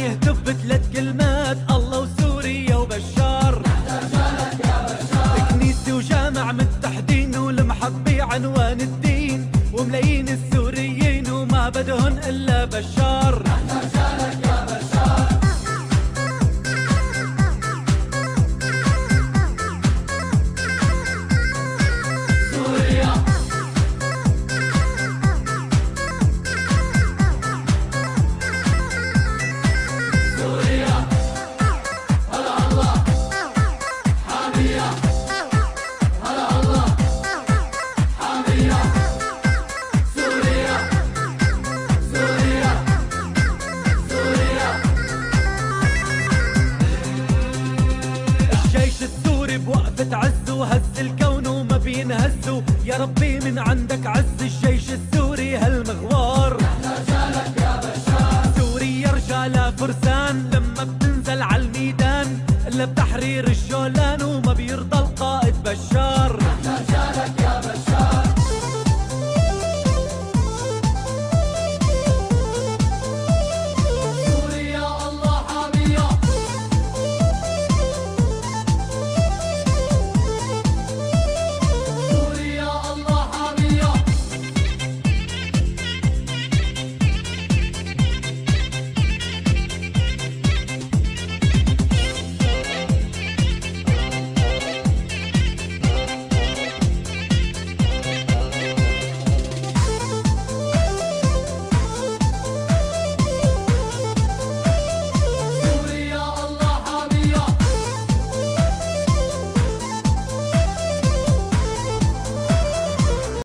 يهتف بثلاث كلمات: الله وسوريا وبشار. كنيسة وجامع متحدين والمحبي عنوان الدين، وملايين السوريين وما بدهن إلا بشار. بوقفة عز وهز الكون وما بينهزوا، يا ربي من عندك عز الجيش السوري هالمغوار. احنا رجالك يا بشار، سوريا رجالها فرسان، لما بتنزل عالميدان الا بتحرير الجولان، وما بيرضى القائد بشار.